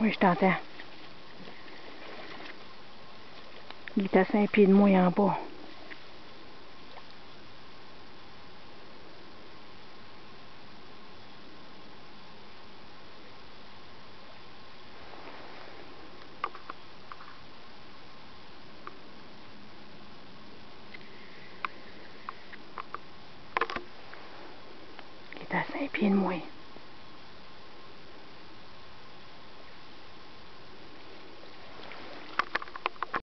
Oui, je t'entends. Il est à 5 pieds de moi en bas. Il est à 5 pieds de moi.